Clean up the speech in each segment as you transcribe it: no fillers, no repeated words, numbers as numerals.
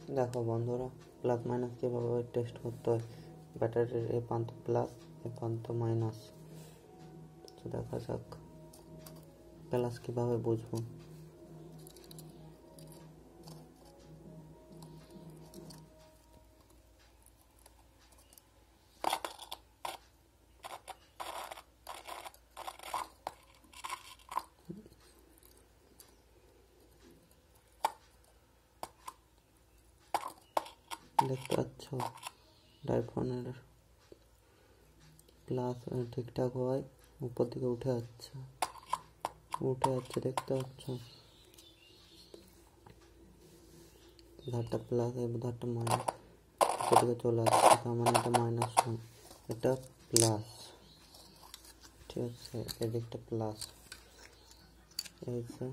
দেখো বন্ধুরা, plus minus কীভাবে টেস্ট করতে হয়। ব্যাটারির এ প্রান্ত প্লাস, এ প্রান্ত মাইনাস। তো দেখা যাক প্লাস কীভাবে বুঝবো। দেখতে পাচ্ছ ডাইফোনের প্লাস ঠিকঠাক হয়, উপর দিকে উঠে যাচ্ছে দেখতে পাচ্ছ। ধারটা প্লাস, এই ধারটা মাইনাস, উপর দিকে চলে আসছে, তার মানে এটা মাইনাস নয়, এটা প্লাস। ঠিক আছে, এদিকটা প্লাস, এই যে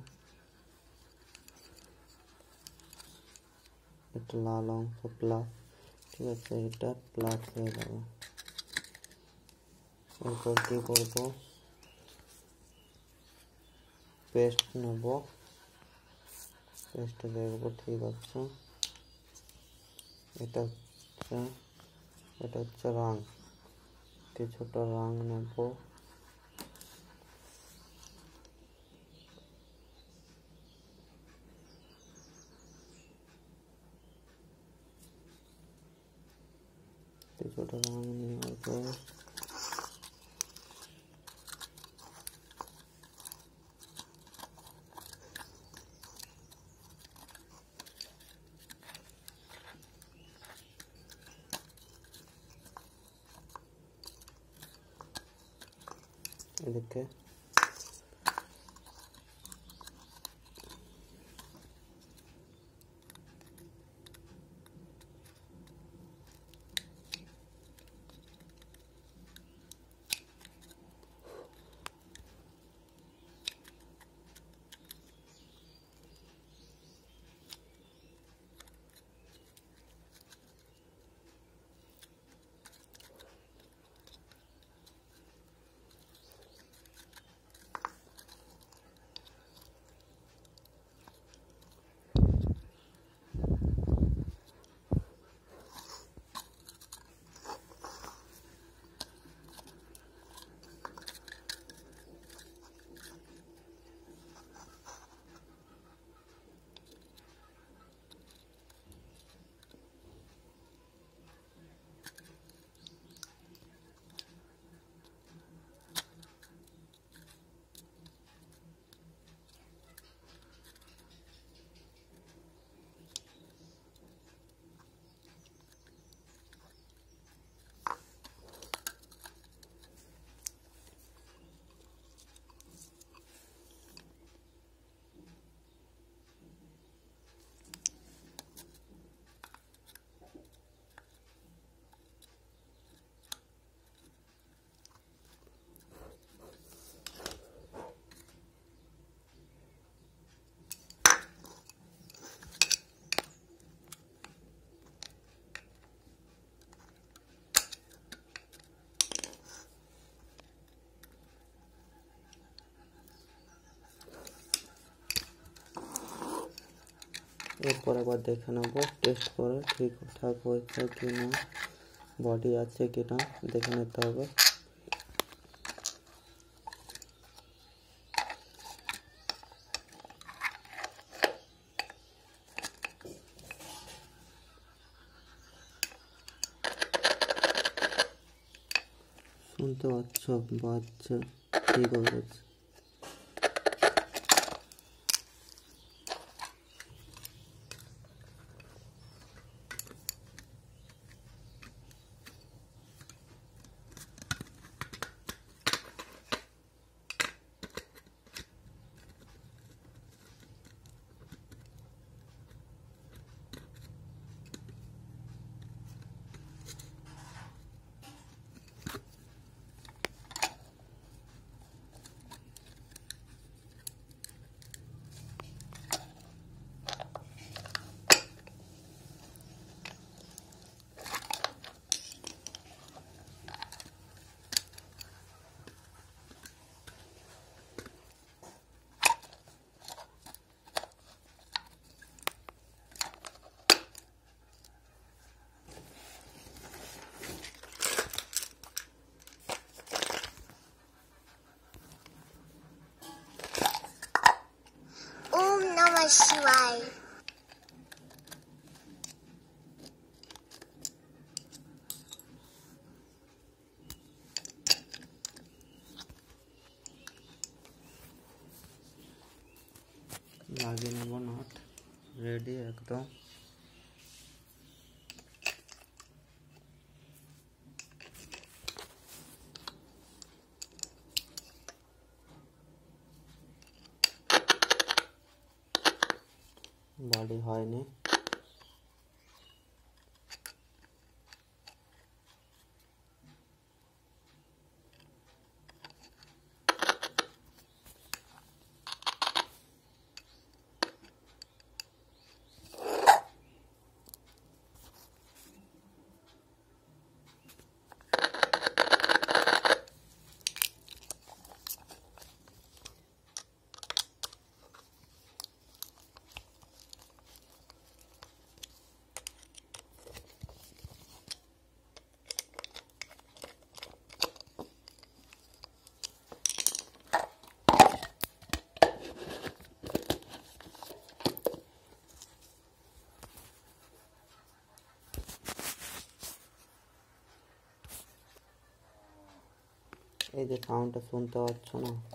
এটা লাল অংশ প্লাস। ঠিক আছে, এটা প্লাস হয়ে যাবে। এরপর কি করবো, পেস্ট নেব, পেস্টে দেখবো ঠিক আছে। এটা হচ্ছে রং, কিছুটা রং নেব। কিছুটা রং নেওয়ার পর এদিকে এরপর আবার দেখে নেবো টেস্ট করে ঠিকঠাক হয়েছে কি না, বডি আছে কি না দেখে নিতে হবে। শুনতে পাচ্ছ বাজছে, ঠিক হয়ে গেছে। शिवाय। লাগিয়ে নেব নট রেডি একদম। বডি হয়নি, এই যে সাউন্ডটা শুনতে পাচ্ছ না?